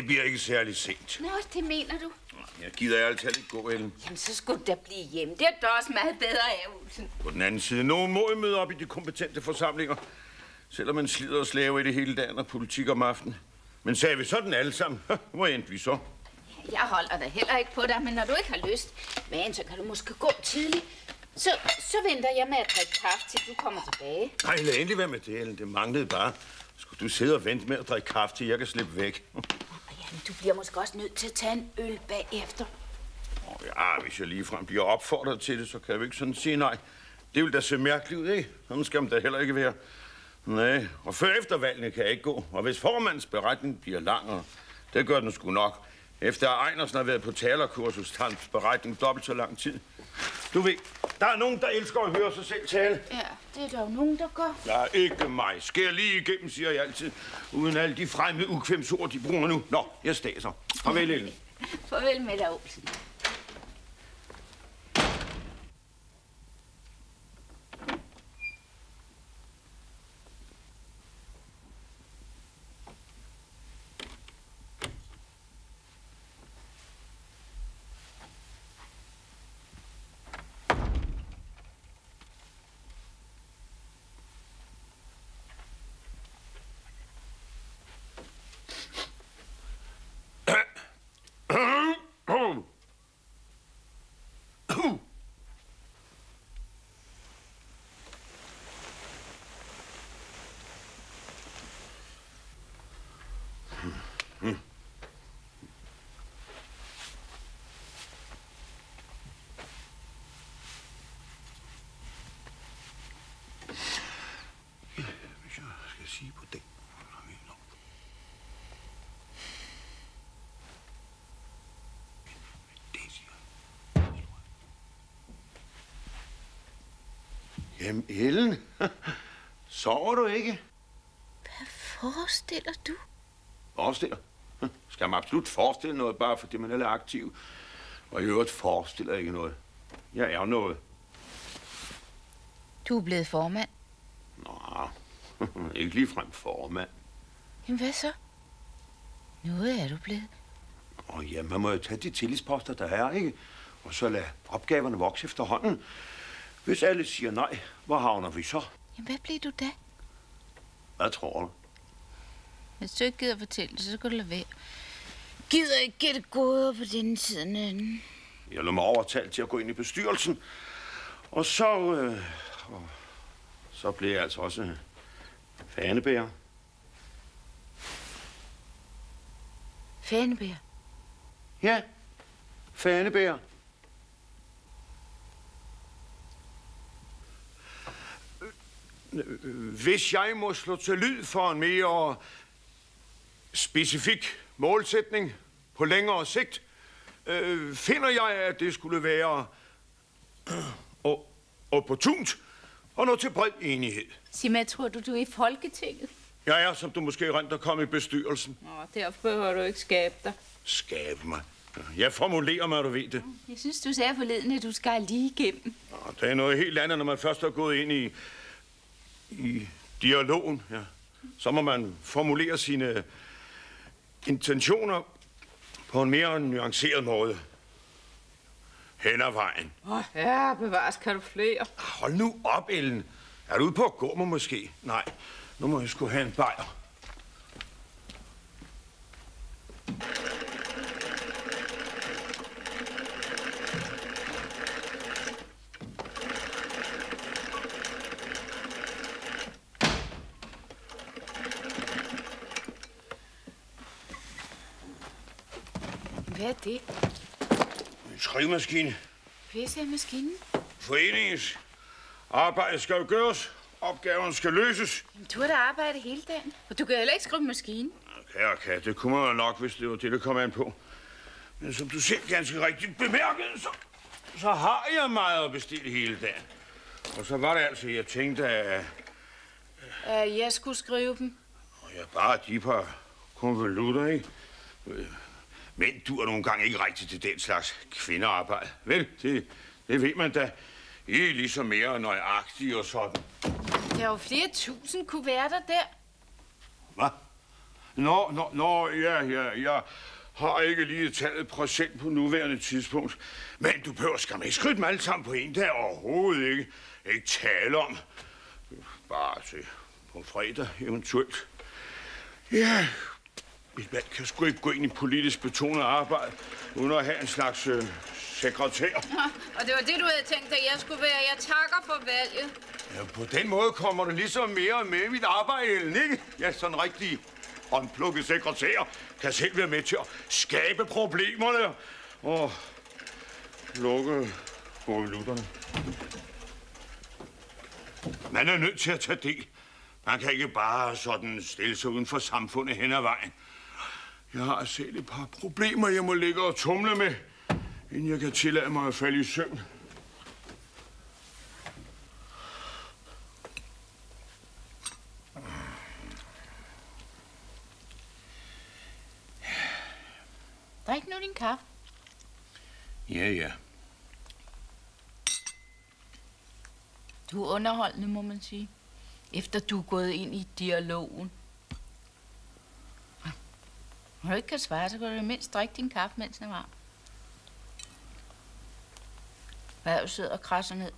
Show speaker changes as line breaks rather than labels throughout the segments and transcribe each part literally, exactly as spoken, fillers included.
bliver ikke særlig sent.
Nå, det mener du?
Jeg gider altid lidt gå, Ellen.
Jamen, så skulle du da blive hjemme. Det er da også meget bedre af, Olsen.
På den anden side, nogen må møde op i de kompetente forsamlinger. Selvom man slider og slæver i det hele dagen og politik om aftenen. Men sagde vi sådan alle sammen, hvor endte vi så?
Jeg holder da heller ikke på dig, men når du ikke har lyst, men så kan du måske gå tidligt. Så, så venter jeg med at drikke kaffe, til du kommer tilbage.
Nej, lad endelig være med det, Ellen. Det manglede bare. Skulle du sidde og vente med at drikke kaffe, til jeg kan slippe væk?
Jamen, du bliver måske også nødt til at tage en øl bagefter.
Oh, ja, hvis jeg ligefrem bliver opfordret til det, så kan jeg jo ikke sådan sige nej. Det vil da se mærkeligt ud, ikke? Sådan skal man da heller ikke være. Nej, og før efter valgene kan jeg ikke gå. Og hvis formandens beretning bliver lang, og det gør den sgu nok. Efter at Einersen har været på talerkursus, tager hans beretning dobbelt så lang tid. Du ved, der er nogen, der elsker at høre sig selv tale.
Ja, det er der jo nogen, der gør.
Ja, ikke mig. Skær lige igennem, siger jeg altid. Uden alle de fremmede ukvemsord, de bruger nu. Nå, jeg staser. Farvel, Ellen.
Farvel med dig, Olsen.
Jamen, Ellen, sover du ikke?
Hvad forestiller du?
Forestiller? Skal man absolut forestille noget, bare fordi man er lidt aktiv? Og i øvrigt forestiller ikke noget. Jeg er noget.
Du er blevet formand.
Nå, ikke ligefrem formand.
Jamen, hvad så? Noget er du blevet.
Åh ja, man må jo tage de tillidsposter, der er, ikke? Og så lade opgaverne vokse efterhånden. Hvis alle siger nej, hvor havner vi så?
Jamen, hvad bliver du da?
Hvad tror du?
Hvis du ikke gider fortælle det, så skal du lade være. Gider ikke gætte gåder på denne siden anden.
Jeg lader mig overtalt til at gå ind i bestyrelsen. Og så... Øh, og så bliver jeg altså også fanebærer.
Fanebærer?
Ja, fanebærer. Hvis jeg må slå til lyd for en mere specifik målsætning på længere sigt, øh, finder jeg, at det skulle være øh, opportunt og nå til bred enighed.
Sig mig, tror du, du er i Folketinget?
Jeg er, som du måske rent at komme i bestyrelsen.
Nå, derfor behøver du ikke skabe dig.
Skabe mig? Jeg formulerer mig, du ved det.
Jeg synes, du sagde forleden, at du skal lige igennem.
Nå, det er noget helt andet, når man først er gået ind i, i dialogen. Ja. Så må man formulere sine intentioner på en mere nuanceret måde. Hen ad vejen.
Åh, ja, bevares, kan du flere.
Hold nu op, Ellen. Er du ude på at gå mig måske? Nej, nu må jeg sgu have en bajer.
Hvad er det?
En skrivemaskine.
Hvad er maskinen?
Foreningens arbejde skal jo gøres. Opgaven skal løses.
Jamen, du har da arbejdet hele dagen. Og du kan heller ikke skrive maskinen.
Kære kat, det kunne man jo nok, hvis det var det, der kom an på. Men som du selv ganske rigtigt bemærkede, så, så har jeg meget at bestille hele dagen. Og så var det altså, jeg tænkte, at...
At jeg skulle skrive dem.
Og ja, bare de par konvolutter, ikke? Men du er nogle gange ikke rigtig til den slags kvindearbejde. Vel, det, det ved man da. I er ligesom mere nøjagtige og sådan.
Der er jo flere tusind kuverter der.
Hvad? Nå, nå, nå, ja, ja, jeg har ikke lige tallet procent på nuværende tidspunkt. Men du behøver skam ikke skrive dem alle sammen på en dag overhovedet ikke. Ikke tale om. Bare til på fredag eventuelt. Ja, mit mand kan sgu ikke gå ind i politisk betonet arbejde, uden at have en slags øh, sekretær.
Nå, og det var det, du havde tænkt, at jeg skulle være. Jeg takker for valget.
Ja, på den måde kommer du ligesom mere med i mit arbejde, Ellen, ikke? Ja, sådan en rigtig håndplukket sekretær kan selv være med til at skabe problemerne og lukke minutterne. Man er nødt til at tage del. Man kan ikke bare sådan stille sig uden for samfundet hen ad vejen. Jeg har selv et par problemer, jeg må ligge og tumle med, inden jeg kan tillade mig at falde i søvn.
Drik nu din kaffe.
Ja, ja.
Du er underholdende, må man sige. Efter du er gået ind i dialogen. Når du ikke kan svare, så kan du mindst drikke din kaffe, mens den er varm. Hvad er du sidder og krasser ned?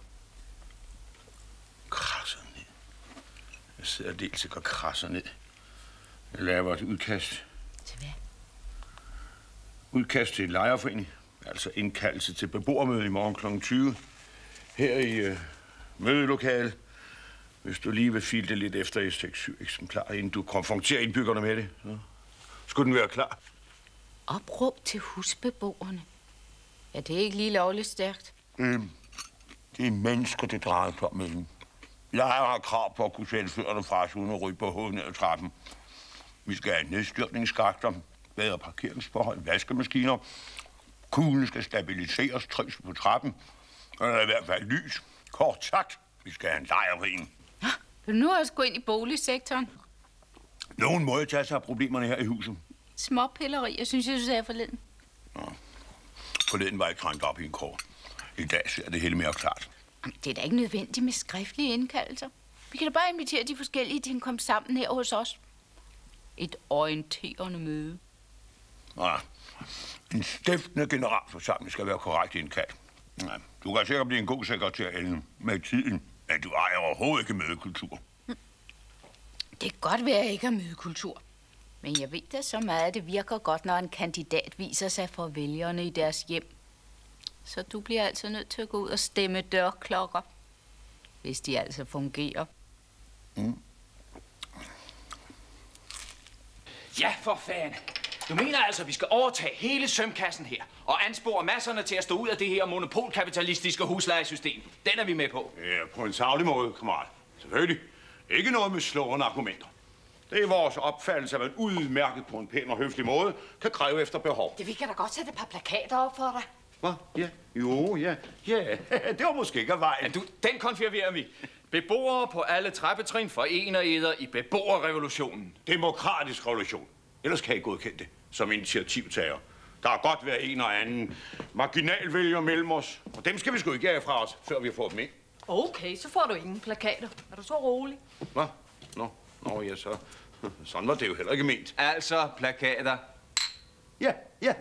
Krasser ned? Jeg sidder dels ikke og krasser ned. Jeg laver et udkast.
Til hvad?
Udkast til en lejerforening. Altså indkaldelse til beboermøde i morgen klokken tyve. Her i øh, mødelokalet. Hvis du lige vil file det lidt efter i seks syv eksemplarer, inden du konfronterer indbyggerne med det, så skulle den være klar.
Opråb til husbeboerne. Ja, det er ikke lige lovligt stærkt.
Mm. Det er mennesker, det drejer sig om med den. Jeg har krav på at kunne sætte fødderne fra os uden at ryge på hovedet ned ad trappen. Vi skal have nedstyrtningsskakter, bedre parkeringsforhold, vaskemaskiner. Kuglen skal stabiliseres, trivsel på trappen. Og der er i hvert fald lys. Kort sagt, vi skal have en lejerforening.
Ja, vil du nu også gå ind i boligsektoren?
Nogen må tage sig af problemerne her i huset.
Småpilleri, jeg synes, jeg sagde forleden.
Nå. Forleden var jeg krænkt op i en krog. I dag ser det hele mere klart.
Det er da ikke nødvendigt med skriftlige indkaldelser. Vi kan da bare invitere de forskellige til at komme sammen her hos os. Et orienterende møde.
Ja. En stiftende generalforsamling skal være korrekt indkaldt. Ja. Du kan sikkert blive en god sekretær, Ellen, med tiden, men du ejer overhovedet ikke mødekultur.
Hm. Det kan godt være, at jeg ikke har mødekultur. Men jeg ved da så meget, at det virker godt, når en kandidat viser sig for vælgerne i deres hjem. Så du bliver altså nødt til at gå ud og stemme dørklokker, hvis de altså fungerer.
Mm.
Ja, for fanden. Du mener altså, at vi skal overtage hele sømkassen her og anspore masserne til at stå ud af det her monopolkapitalistiske huslejesystem. Den er vi med på.
Ja, på en saglig måde, kammerat. Selvfølgelig. Ikke noget med slående argumenter. Det er vores opfattelse, at man udmærket på en pæn og høflig måde kan kræve efter behov.
Det vi kan da godt sætte et par plakater op for dig.
Hvad? Ja. Jo, ja. Ja, det var måske ikke af vejen.
Ja, du, den konfirmerer vi. Beboere på alle trappetrin forener eder i beboerrevolutionen.
Demokratisk revolution. Ellers kan I godkende det som initiativtager. Der har godt været en og anden marginalvælger mellem os, og dem skal vi sgu ikke have fra os, før vi har fået dem ind.
Okay, så får du ingen plakater. Er du så rolig?
Hvad? Nå, nå ja, så. Sådan var det jo heller ikke ment.
Altså plakater.
Ja, ja.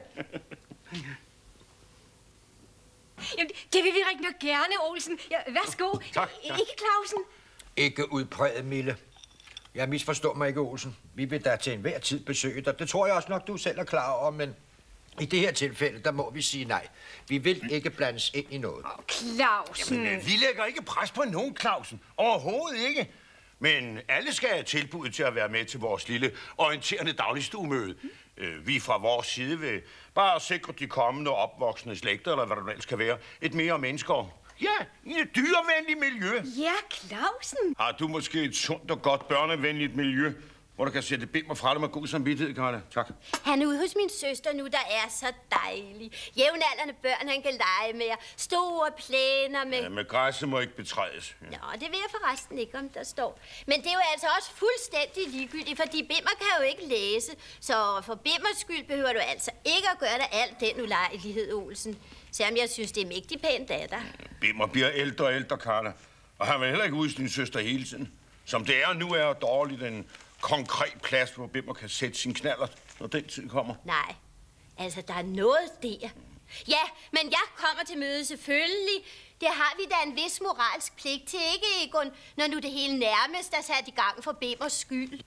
Jamen, det vil vi rigtig nok gerne, Olsen. Ja, værsgo.
Tak, tak.
Ikke Clausen?
Ikke udpræget, Mille. Jeg misforstår mig ikke, Olsen. Vi vil da til enhver tid besøge dig. Det tror jeg også nok, du selv er klar over, men i det her tilfælde, der må vi sige nej. Vi vil ikke blandes ind i noget.
Åh, Clausen.
Jamen, vi lægger ikke pres på nogen, Clausen. Overhovedet ikke. Men alle skal have tilbud til at være med til vores lille orienterende dagligstuemøde. Mm. Vi fra vores side vil bare sikre de kommende opvoksende slægter, eller hvad der ellers kan være, et mere mennesker. Ja, i et dyrevenligt miljø.
Ja, Clausen.
Har du måske et sundt og godt børnevenligt miljø, hvor du kan sætte bimmer fra dig med god samvittighed, Karla? Tak.
Han er ude hos min søster nu, der er så dejlig. Jævnaldrende børn, han kan lege med. Store plæner med...
Ja, med græsset må ikke betrædes. Ja.
Nå, det ved jeg forresten ikke, om der står. Men det er jo altså også fuldstændig ligegyldigt, fordi Bimmer kan jo ikke læse. Så for Bimmers skyld behøver du altså ikke at gøre dig alt den ulejlighed, Olsen. Selvom jeg synes, det er mægtig pænt af dig.
Bimmer bliver ældre og ældre, Karla. Og han vil heller ikke ud sin søster hele tiden. Som det er nu, er dårligt den konkret plads, hvor Bimmer kan sætte sin knallert, når den tid kommer?
Nej, altså der er noget der. Ja, men jeg kommer til møde selvfølgelig. Det har vi da en vis moralsk pligt til, ikke Egon? Når nu det hele nærmest er sat i gang for Bimmers skyld.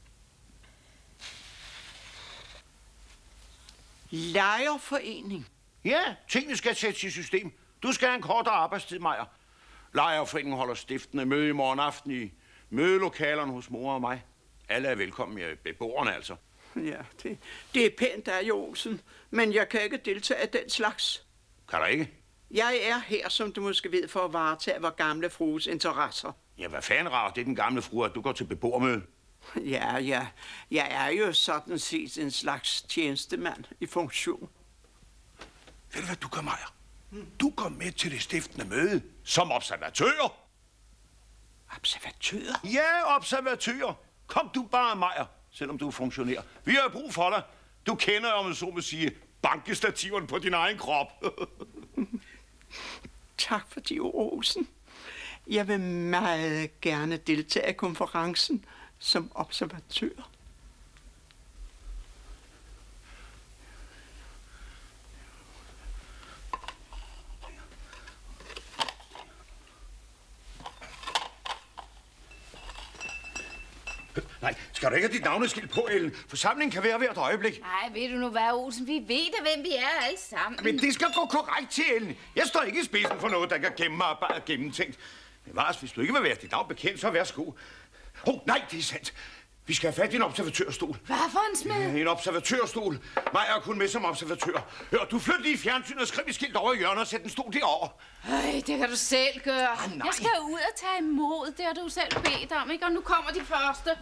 Lejerforening?
Ja, tingene skal sættes i system. Du skal have en kortere arbejdstid, Majer. Lejerforeningen holder stiftende møde i morgen aften i mødelokalerne hos mor og mig. Alle er velkommen, ja, beboerne altså.
Ja, det, det er pænt af jer, Olsen, men jeg kan ikke deltage i den slags.
Kan du ikke?
Jeg er her, som du måske ved, for at varetage vor gamle frues interesser.
Ja, hvad fanden rager det den gamle frue, at du går til beboermøde?
Ja, ja. Jeg er jo sådan set en slags tjenestemand i funktion.
Ved du, hvad du gør, Majer? Du går med til det stiftende møde som observatør.
Observatør?
Ja, observatør. Kom du bare, Majer, selvom du er funktionær. Vi har brug for dig. Du kender, om man så må sige, bankestativerne på din egen krop.
Tak for de ord, Olsen. Jeg vil meget gerne deltage i konferencen som observatør.
Nej, skal du ikke have dit navneskilt på, Ellen? Forsamlingen kan være hvert øjeblik.
Nej, ved du nu hvad, Olsen? Vi ved da, hvem vi er alle sammen.
Men det skal gå korrekt til, Ellen. Jeg står ikke i spidsen for noget, der kan gennemarbejde gennemtænkt. Men Vars, hvis du ikke vil være dit navn bekendt, så værsgo. Åh, oh, nej, det er sandt. Vi skal have fat i en observatørstol.
Hvad for en smed?
Ja, en observatørstol. Mig er kun med som observatør. Hør, du flytter lige i fjernsynet og skriv et skilt over i hjørnet og sæt en stol derover.
Øj, det kan du selv gøre.
Ah,
jeg skal ud og tage imod. Det har du selv bedt om, ikke? Og nu kommer de første.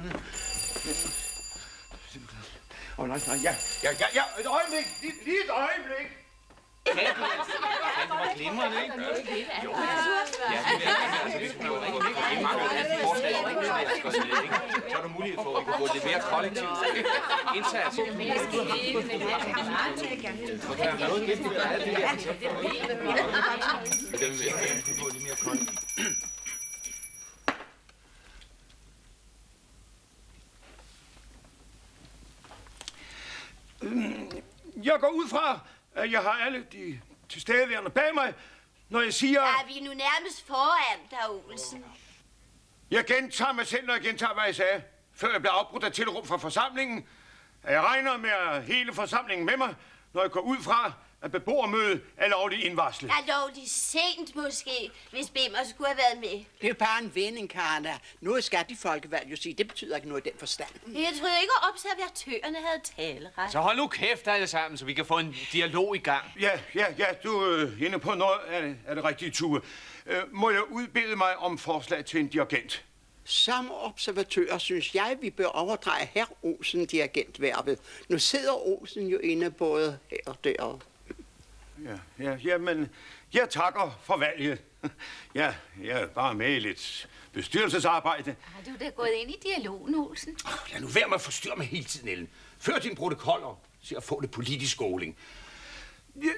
Åh, oh, nej, nej, ja, ja, ja, ja, et øjeblik, lige, lige et øjeblik.
Det var glimrende, ikke? Jo. Ja, det er altså, det er jo ikke mange af de forslag, så er der mulighed for, at vi kan gå lidt mere kollektivt indsats.
Jeg går ud fra, at jeg har alle de tilstedeværende bag mig, når jeg siger...
Ja, vi er nu nærmest foran dig, Olsen.
Jeg gentager mig selv, når jeg gentager, hvad jeg sagde, før jeg blev afbrudt af tilråb fra forsamlingen. Jeg regner med at hele forsamlingen med mig, når jeg går ud fra, at beboermødet er lovligt indvarslet.
Ja, lovligt sent måske, hvis Bimmer skulle have været med.
Det er bare en vending, Karla. Noget skal de folkevalg jo sige. Det betyder ikke noget i den forstand.
Jeg troede ikke, at observatørerne havde taleret.
Så hold nu kæft alle sammen, så vi kan få en dialog i gang.
Ja, ja, ja, du er øh, inde på noget af, af det rigtige, Tue. Øh, må jeg udbede mig om forslag til en dirigent?
Som observatør synes jeg, vi bør overdrage herr Olsen dirigentværvet. Nu sidder Olsen jo inde både her og der.
Ja, ja, ja, men jeg takker for valget. Ja, jeg er bare med i lidt bestyrelsesarbejde.
Har du da gået ind i dialogen, Olsen?
Oh, lad nu være med at forstyrre mig hele tiden, Ellen. Før din protokoller, så at få det politisk skoling. Ja,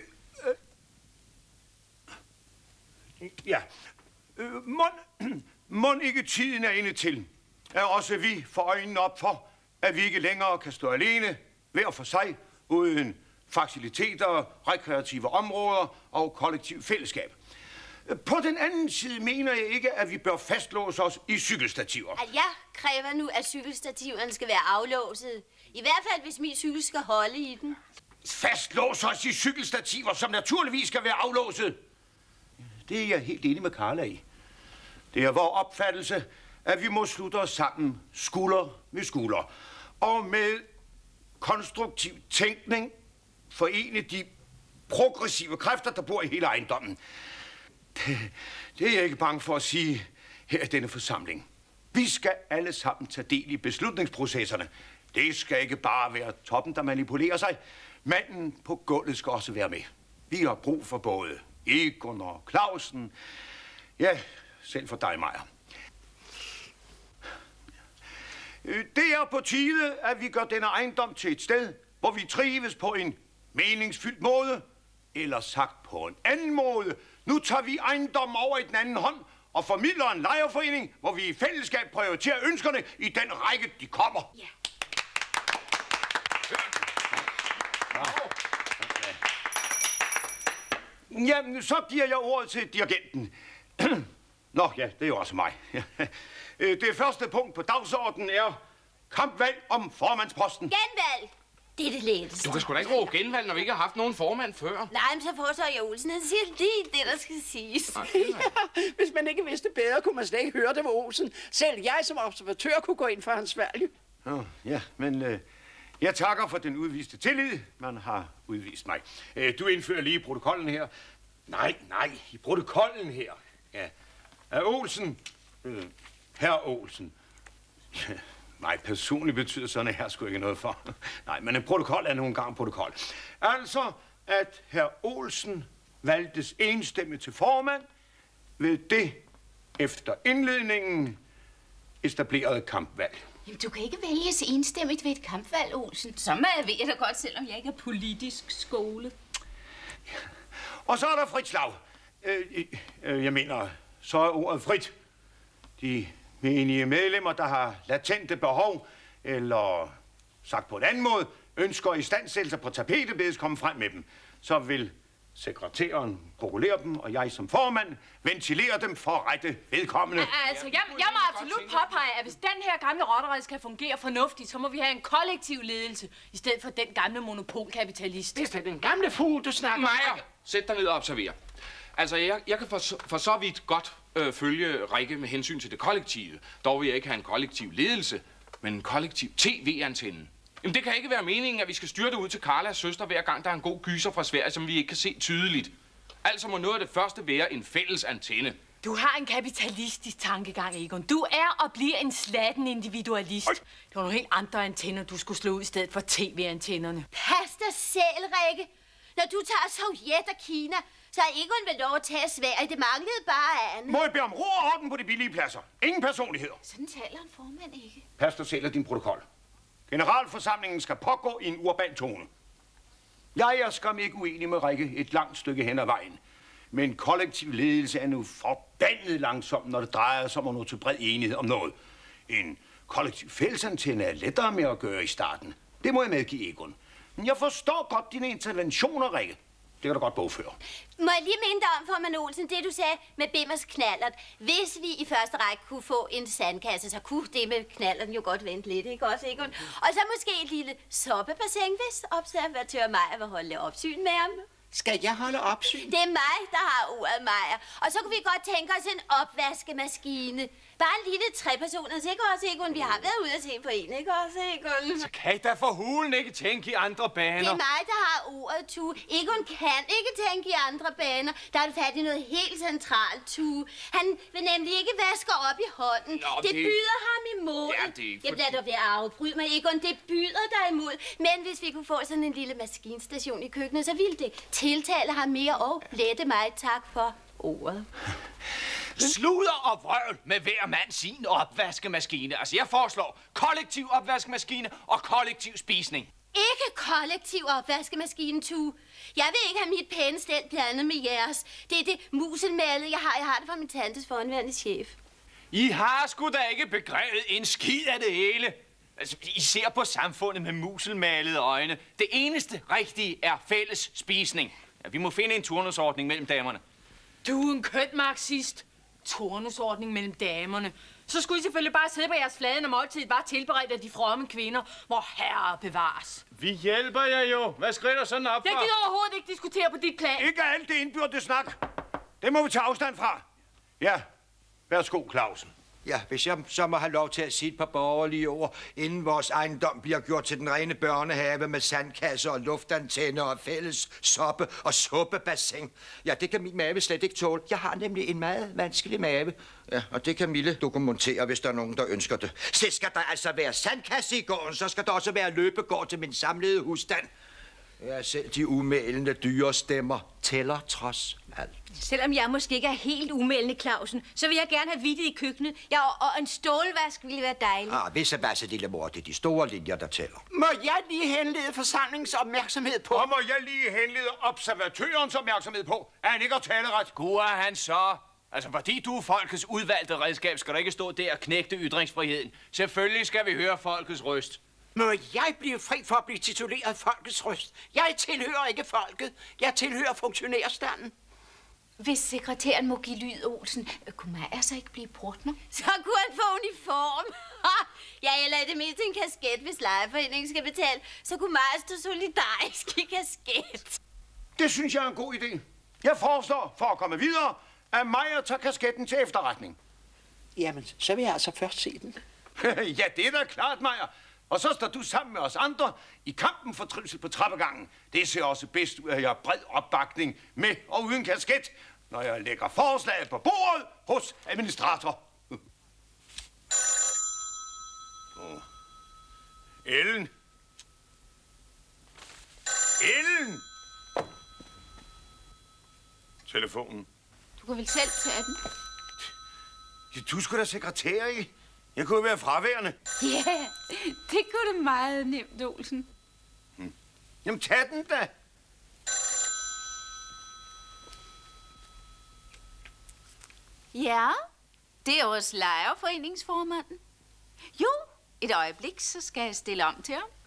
øh, ja. Øh, mon, mon ikke tiden er inde til, at også vi får øjnene op for, at vi ikke længere kan stå alene, hver for sig, uden faciliteter, rekreative områder og kollektiv fællesskab. På den anden side mener jeg ikke, at vi bør fastlåse os i cykelstativer.
At jeg kræver nu, at cykelstativerne skal være aflåset. I hvert fald, hvis min cykel skal holde i den.
Fastlåse os i cykelstativer, som naturligvis skal være aflåset. Det er jeg helt enig med Karla i. Det er vores opfattelse, at vi må slutte os sammen skulder ved skulder. Og med konstruktiv tænkning forene de progressive kræfter, der bor i hele ejendommen. Det, det er jeg ikke bange for at sige her i denne forsamling. Vi skal alle sammen tage del i beslutningsprocesserne. Det skal ikke bare være toppen, der manipulerer sig. Manden på gulvet skal også være med. Vi har brug for både Egon og Clausen. Ja, selv for dig, Majer. Det er på tide, at vi gør denne ejendom til et sted, hvor vi trives på en meningsfyldt måde, eller sagt på en anden måde. Nu tager vi ejendommen over i den anden hånd og formidler en lejerforening, hvor vi i fællesskab prioriterer ønskerne i den række, de kommer.
Ja.
Jamen, så giver jeg ordet til dirigenten. Nå, ja, det er jo også mig. Det første punkt på dagsordenen er kampvalg om formandsposten.
Genvalg! Det er det letteste.
Du kan sgu da ikke råbe genvalg, når vi ikke har haft nogen formand før.
Nej, men så foreslår jeg Olsen. Han siger lige det, der skal siges.
Ja, hvis man ikke vidste bedre, kunne man slet ikke høre det var Olsen. Selv jeg som observatør kunne gå ind for hans valg.
Oh, ja, men øh, jeg takker for den udviste tillid, man har udvist mig. Øh, du indfører lige protokollen her. Nej, nej, i protokollen her. Ja, er Olsen. Øh, herr Olsen. Nej, personligt betyder sådan, at her skulle ikke noget for. Nej, men en protokol er nogle gange protokol. Altså, at herr Olsen valgtes enstemmigt til formand ved det efter indledningen etablerede kampvalg.
Jamen, du kan ikke vælges enstemmigt ved et kampvalg, Olsen. Så meget ved jeg da godt, selvom jeg ikke er politisk skolet.
Ja. Og så er der frit slag. Øh, øh, jeg mener, så er ordet frit. De menige medlemmer, der har latente behov, eller sagt på en anden måde, ønsker istandsættelser på tapetet, bedes komme frem med dem. Så vil sekretæren prokurere dem, og jeg som formand ventilerer dem for rette vedkommende.
Altså, jeg, jeg må absolut påpege, at hvis den her gamle rottered skal fungere fornuftigt, så må vi have en kollektiv ledelse, i stedet for den gamle monopolkapitalist.
Det er den gamle fugl, du snakker.
Maja, sæt dig ned og observer. Altså, jeg, jeg kan for, for så vidt godt øh, følge Rikke med hensyn til det kollektive. Dog vil jeg ikke have en kollektiv ledelse, men en kollektiv tv-antenne. Jamen, det kan ikke være meningen, at vi skal styre det ud til Carlas søster, hver gang der er en god gyser fra Sverige, som vi ikke kan se tydeligt. Altså må noget af det første være en fælles antenne.
Du har en kapitalistisk tankegang, Egon. Du er og bliver en slatten individualist. Det var nogle helt andre antenner, du skulle slå ud i stedet for tv-antennerne.
Pas dig selv, Rikke. Når du tager Sovjet og Kina, så har Egon vel lov at tage Sverige. Det manglede bare andet.
Må jeg bede om ro og orden på de billige pladser? Ingen personligheder.
Sådan taler en formand ikke.
Pas dig selv af din protokol. Generalforsamlingen skal pågå i en urban tone. Jeg er skam ikke uenig med Rikke et langt stykke hen ad vejen. Men kollektiv ledelse er nu forbandet langsom, når det drejer sig om at nå til bred enighed om noget. En kollektiv fællesantenne er lettere med at gøre i starten. Det må jeg medgive, Egon. Men jeg forstår godt dine interventioner, Rikke. Det kan du godt bogføre.
Må jeg lige minde dig om, formand Olsen, det du sagde med Bimmers knallert. Hvis vi i første række kunne få en sandkasse, så kunne det med knallerten jo godt vente lidt, ikke også, Egon? Og så måske et lille soppebassin, hvis observatør Maja vil holde opsyn med ham.
Skal jeg holde opsyn?
Det er mig, der har ordet, Maja. Og så kunne vi godt tænke os en opvaskemaskine. Bare en lille trepersoners, ikke også, Egon? Vi har været ude at se på en, ikke også, Egon?
Så kan I da for hulen ikke tænke i andre baner.
Det er mig, der har ordet, Tue. Egon kan ikke tænke i andre baner. Der er du fat i noget helt centralt, Tue. Han vil nemlig ikke vaske op i hånden.
Nå,
det,
det
byder ham imod.
Ja, det er ikke
Jeg bliver da ved at afbryde mig, Egon. Det byder dig imod. Men hvis vi kunne få sådan en lille maskinstation i køkkenet, så ville det tiltale ham mere og lette mig. Tak for ordet.
Sludder og vrøvl med hver mand sin opvaskemaskine. Altså, jeg foreslår kollektiv opvaskemaskine og kollektiv spisning.
Ikke kollektiv opvaskemaskine, Tue. Jeg vil ikke have mit pæne stel blandet med jeres. Det er det muselmalet, jeg har. Jeg har det fra min tantes forhåndværende chef.
I har sgu da ikke begrevet en skid af det hele. Altså, I ser på samfundet med muselmalede øjne. Det eneste rigtige er fælles spisning. Ja, vi må finde en turnusordning mellem damerne.
Du er en køn marxist. Turnusordning mellem damerne. Så skulle I selvfølgelig bare sidde på jeres flade, når måltidet var tilberedt af de fromme kvinder, hvor herre bevares.
Vi hjælper jer jo. Hvad skrider sådan op for?
Jeg gider overhovedet ikke diskutere på dit plan.
Ikke alt det indbyrdes snak. Det må vi tage afstand fra. Ja, værsgo, Clausen.
Ja, hvis jeg så må have lov til at sige et par borgerlige ord, inden vores ejendom bliver gjort til den rene børnehave med sandkasser og luftantenner og fælles soppe og suppebassin. Ja, det kan min mave slet ikke tåle. Jeg har nemlig en meget vanskelig mave. Ja, og det kan Mille dokumentere, hvis der er nogen, der ønsker det. Så skal der altså være sandkasse i gården, så skal der også være løbegård til min samlede husstand. Ja, selv de umælende dyre stemmer tæller trods alt.
Selvom jeg måske ikke er helt umældende, Clausen, så vil jeg gerne have vittet i køkkenet. Ja, og, og en stålvask ville være dejligt.
Ah, visse vasse, lille mor, det er de store linjer, der tæller.
Må jeg lige henlede forsamlingens opmærksomhed på?
Og må jeg lige henlede observatørens opmærksomhed på, at han ikke har taleret?
Gud er han så. Altså, fordi du er folkets udvalgte redskab, skal du ikke stå der og knægte ytringsfriheden. Selvfølgelig skal vi høre folkets røst.
Må jeg blive fri for at blive tituleret folkets røst? Jeg tilhører ikke folket. Jeg tilhører funktionærstanden.
Hvis sekretæren må give lyd, Olsen, kunne Maja så ikke blive portner?
Så kunne han få uniform. Ja, eller i det mindste en kasket, hvis lejeforeningen skal betale. Så kunne Maja stå solidarisk i kasket.
Det synes jeg er en god idé. Jeg foreslår, for at komme videre, at Maja tager kasketten til efterretning.
Jamen, så vil jeg altså først se den.
Ja, det er da klart, Maja. Og så står du sammen med os andre i kampen for trivsel på trappegangen. Det ser også bedst ud, at jeg har bred opbakning med og uden kasket, når jeg lægger forslaget på bordet hos administrator. Oh. Ellen. Ellen! Telefonen.
Du kan vel selv tage den?
Ja, du skulle da sekretær i. Jeg kunne være fraværende.
Ja, det kunne det meget nemt, Olsen.
Hmm. Jamen, tag den da.
Ja, det er også lejerforeningsformanden. Jo, et øjeblik, så skal jeg stille om til ham.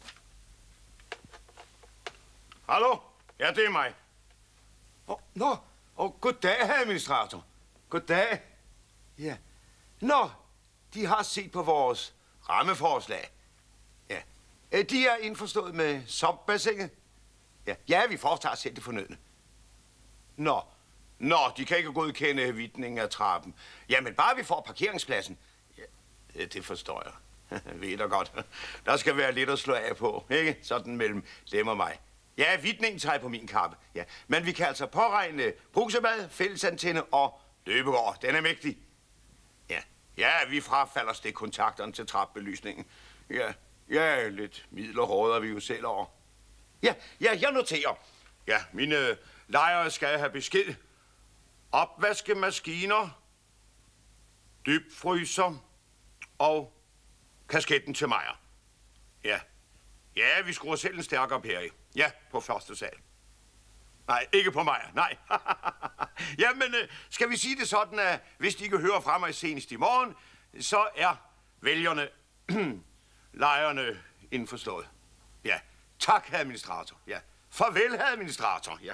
Hallo? Ja, det er mig. Åh, oh, nå. Åh, oh, goddag, herr administrator. Goddag. Ja. Nå, de har set på vores rammeforslag. Ja. De er indforstået med sopbassinet. Ja, ja, vi foretager selv det fornødne. Nå. Nå, de kan ikke godkende vidningen af trappen. Jamen, bare vi får parkeringspladsen. Ja, det forstår jeg. Ved da godt. Der skal være lidt at slå af på, ikke? Sådan mellem dem og mig. Ja, vidningen tager jeg på min kappe. Ja. Men vi kan altså påregne brugsebad, fællesantenne og løbegård. Den er mægtig. Ja, ja, vi frafalder stikkontakterne til trappebelysningen. Ja, ja, lidt midler råder vi jo selv over. Ja, ja, jeg noterer. Ja, mine lejere skal have besked. Opvaskemaskiner, dybfryser og kasketten til Maja. Ja, ja, vi skruer selv en stærkere pære i. Ja, på første sal. Nej, ikke på Maja, nej. Jamen, skal vi sige det sådan, at hvis de ikke hører fra mig senest i morgen, så er vælgerne, lejerne indforstået. Ja, tak, herr administrator. Ja, farvel, herr administrator. Ja.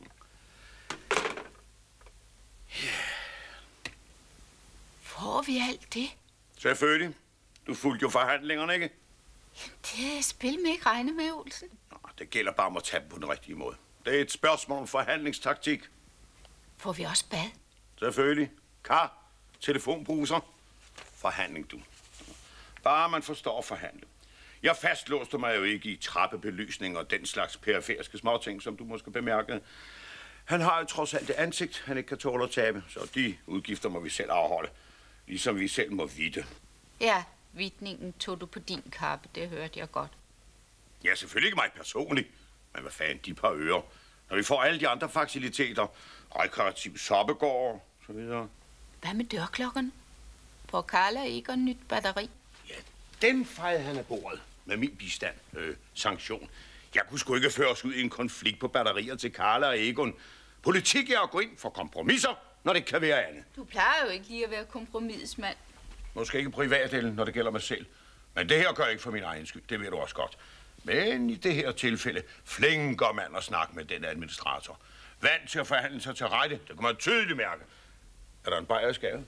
Får vi alt det?
Selvfølgelig. Du fulgte jo forhandlingerne, ikke?
Det er spil med ikke regne med, Olsen.
Nå, det gælder bare om at tage dem på den rigtige måde. Det er et spørgsmål om forhandlingstaktik.
Får vi også bad?
Selvfølgelig. Kar, telefonbruser. Forhandling, du. Bare man forstår at forhandle. Jeg fastlåste mig jo ikke i trappebelysning og den slags periferiske småting, som du måske bemærkede. Han har jo trods alt det ansigt, han ikke kan tåle at tabe, så de udgifter må vi selv afholde. Ligesom vi selv må vide.
Ja, vidningen tog du på din kappe, det hørte jeg godt.
Ja, selvfølgelig ikke mig personligt. Men hvad fanden, de par ører. Når vi får alle de andre faciliteter, rekreativ soppegård og så videre.
Hvad med dørklokkerne? Får Karla ikke en nyt batteri?
Ja, dem fejede han af bordet med min bistand, øh, sanktion. Jeg kunne sgu ikke føre os ud i en konflikt på batterier til Karla og Egon. Politik er at gå ind for kompromiser, når det kan være andet.
Du plejer jo ikke lige at være kompromismand.
Måske ikke privatdelen, når det gælder mig selv. Men det her gør jeg ikke for min egen skyld, det ved du også godt. Men i det her tilfælde, flinker mand at snakke med den administrator. Vant til at forhandle sig til rette, det kan man tydeligt mærke. Er der en bajer i skabet?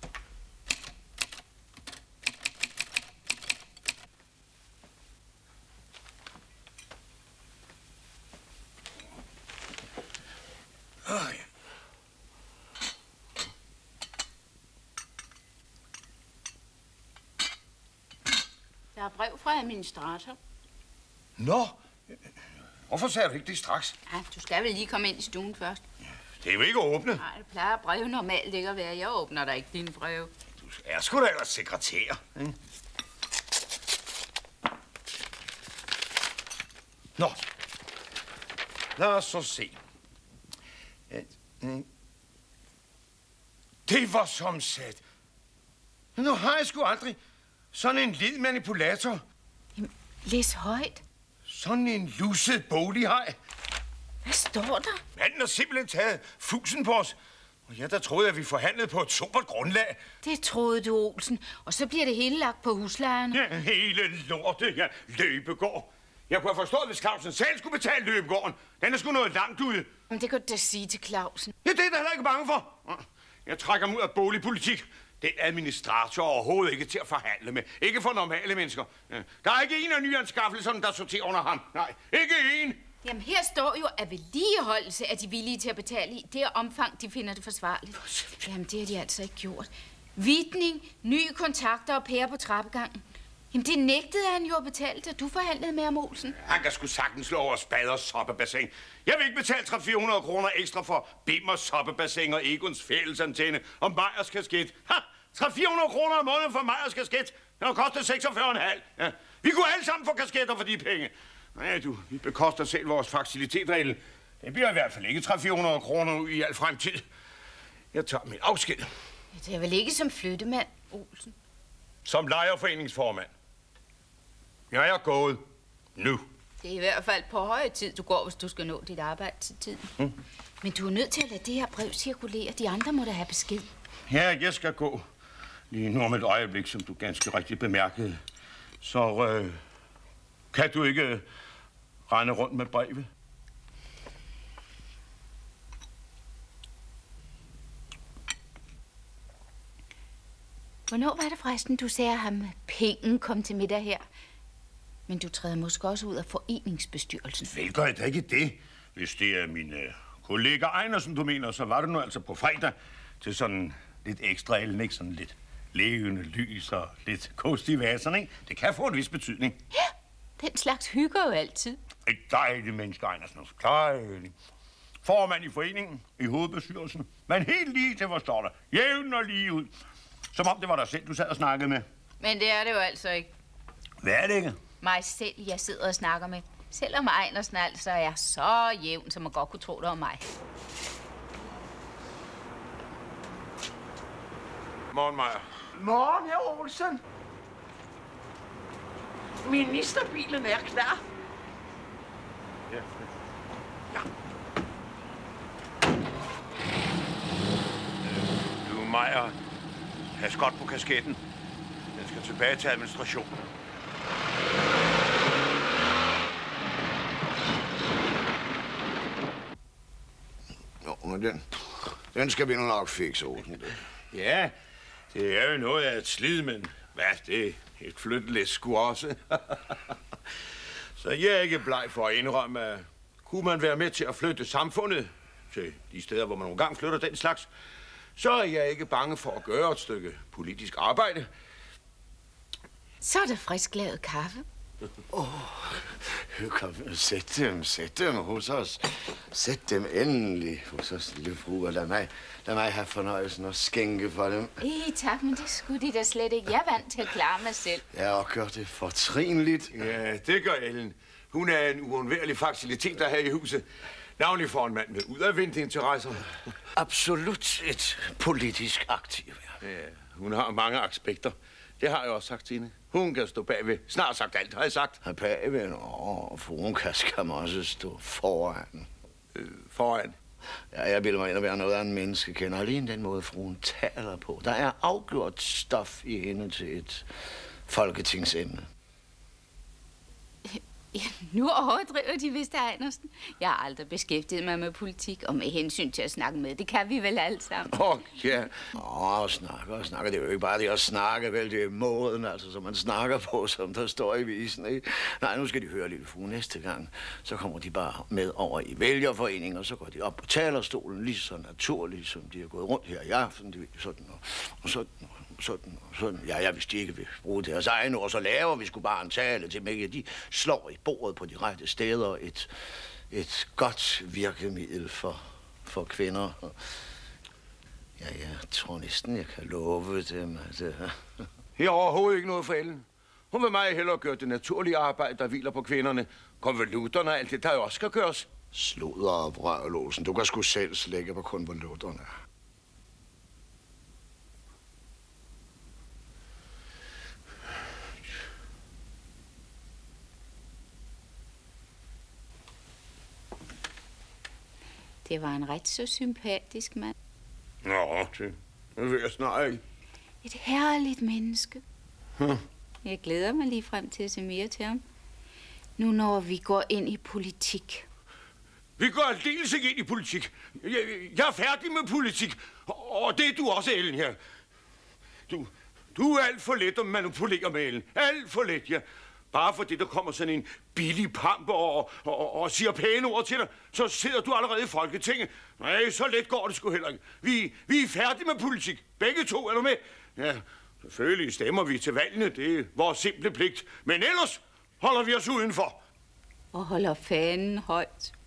Oh, ja.
Der er brev fra administrator.
Nå, hvorfor sagde du ikke det straks?
Ja, du skal vel lige komme ind i stuen først.
Det er jo ikke åbne.
Nej, det plejer brev normalt ikke at være. Jeg åbner da ikke dine brev.
Du er sgu da ellers sekretær. Ikke? Nå, lad os så se. Det var som sat. Nu har jeg sgu aldrig sådan en led manipulator.
Jamen, læs højt.
Sådan en lusset bolighaj.
Hvad står der?
Manden har simpelthen taget fusen på os. Og ja, der troede jeg, at vi forhandlede på et sobert grundlag.
Det troede du, Olsen. Og så bliver det hele lagt på huslejerne.
Ja, hele lortet, ja. Løbegård. Jeg kunne have forstået, hvis Clausen selv skulle betale løbegården. Den er sgu noget langt ude.
Men det kan du da sige til Clausen.
Ja, det er jeg heller ikke bange for. Jeg trækker mig ud af boligpolitik. Det er administrator overhovedet ikke til at forhandle med. Ikke for normale mennesker. Der er ikke en af nyanskaffelserne, der sorterer under ham. Nej, ikke en.
Jamen, her står jo, at vedligeholdelse er de villige til at betale i det omfang, de finder det forsvarligt. Jamen, det har de altså ikke gjort. Vitning, nye kontakter og pære på trappegangen. Jamen, det nægtede han jo at betale, da du forhandlede med ham, Olsen.
Han kan sgu sagtens slå over spad og soppebassin. Jeg vil ikke betale tre hundrede til fire hundrede kroner ekstra for Bimmers soppebassin og Egons fællesantenne og Meyers kasket. Ha! tre hundrede til fire hundrede kroner om måneden for Meyers kasket. Den har kostet seksogfyrre komma fem. Ja. Vi kunne alle sammen få kasketter for de penge. Nej, du, vi bekoster selv vores facilitetregel. Det bliver i hvert fald ikke tre hundrede til fire hundrede kroner i al fremtid. Jeg tager min afsked.
Det er vel ikke som flyttemand, Olsen?
Som lejerforeningsformand. Jeg er gået nu.
Det er i hvert fald på høje tid, du går, hvis du skal nå dit arbejde til tiden. Hmm. Men du er nødt til at lade det her brev cirkulere. De andre må da have besked.
Ja, jeg skal gå. Lige nu om et øjeblik, som du ganske rigtigt bemærkede. Så øh, kan du ikke øh, rende rundt med brevet?
Hvornår var det forresten, du sagde, at ham penge kom til middag her? Men du træder måske også ud af foreningsbestyrelsen.
Vel gør jeg da ikke det. Hvis det er min øh, kollega Einersen, du mener, så var det nu altså på fredag til sådan lidt ekstra elen, ikke? Sådan lidt levende lys og lidt kost i vaserne, ikke? Det kan få en vis betydning.
Ja, den slags hygger jo altid.
Et dejligt menneske, Einersen. Dejligt. Formand i foreningen, i hovedbestyrelsen. Men helt lige til, hvor står der. Jævn og lige ud. Som om det var dig selv, du sad og snakkede med.
Men det er det jo altså ikke.
Hvad er det ikke?
Mig selv, jeg sidder og snakker med. Selvom Einersen altså er så jævn, som man godt kunne tro, det var mig.
Morgen, Maja.
Morgen, herr Olsen. Ministerbilen er klar.
Ja.
Ja.
Du, Maja, pas godt på kasketten. Den skal tilbage til administrationen.
Nå, men den, den skal vi nu nok fikse, Olsen.
Ja, det er jo noget af et slid, men hvad, det er et flyttelæs sgu også. Så jeg er ikke bleg for at indrømme, at kunne man være med til at flytte samfundet til de steder, hvor man nogle gange flytter den slags, så er jeg ikke bange for at gøre et stykke politisk arbejde.
Så er der frisk lavet kaffe.
Åh, oh, kom, sæt dem, sæt dem hos os. Sæt dem endelig hos os, lille fru, og lad mig, lad mig have fornøjelsen og skænke for dem.
Ej, tak, men det skulle de da slet ikke. Jeg er vant til at klare mig selv.
Ja, og gør det fortrinligt.
Ja, det gør Ellen. Hun er en uundværlig facilitet der her i huset. Navnlig for en mand med udadvendte interesser.
Absolut et politisk aktiv.
Ja, hun har mange aspekter. Det har jeg også sagt til hende. Hun kan stå bagved. Snart sagt alt, har jeg sagt.
Her bagved? Åh, fruen kan skam også stå foran.
Øh, foran?
Ja, jeg vil mig ind at være noget af en menneskekender. Alene den måde, fruen taler på. Der er afgjort stof i hende til et folketingsemne.
Ja, nu overdriver de vist, Einersen. Jeg har aldrig beskæftiget mig med politik, og med hensyn til at snakke med. Det kan vi vel alle sammen.
Åh, oh, ja. Åh, oh, snakker og snakker. Det er jo ikke bare det at snakke, vel. Det er måden, altså, som man snakker på, som der står i visen, ikke? Nej, nu skal de høre lille frue næste gang. Så kommer de bare med over i vælgerforeningen, og så går de op på talerstolen, lige så naturligt, som de har gået rundt her i aften. De, sådan og, og sådan og sådan og sådan. Ja, ja, hvis de ikke vil bruge deres egne ord, så laver vi sgu bare en tale til dem. De slår i bordet på de rette steder. Et, et godt virkemiddel for, for kvinder. Ja, jeg tror næsten, jeg kan love dem, at...
Jeg har overhovedet ikke noget for Ellen. Hun vil meget hellere gøre det naturlige arbejde, der hviler på kvinderne. Konvoluterne og alt det, der jo også skal gøres.
Sludder og brøl, Olsen. Du kan sgu selv slække på konvoluterne.
Det var en ret så sympatisk mand.
Nå, det vil jeg snart ikke.
Et herligt menneske.
Hm.
Jeg glæder mig lige frem til at se mere til ham. Nu når vi går ind i politik.
Vi går aldeles ikke ind i politik. Jeg, jeg er færdig med politik. Og det er du også, Ellen, her. Du, du er alt for let at manipulere med, Ellen. Alt for let, ja. Bare fordi der kommer sådan en billig pamper og, og, og siger pæne ord til dig, så sidder du allerede i Folketinget. Nej, så let går det sgu heller ikke. Vi, vi er færdige med politik. Begge to, er du med? Ja, selvfølgelig stemmer vi til valgene. Det er vores simple pligt. Men ellers holder vi os udenfor.
Og holder fanen højt.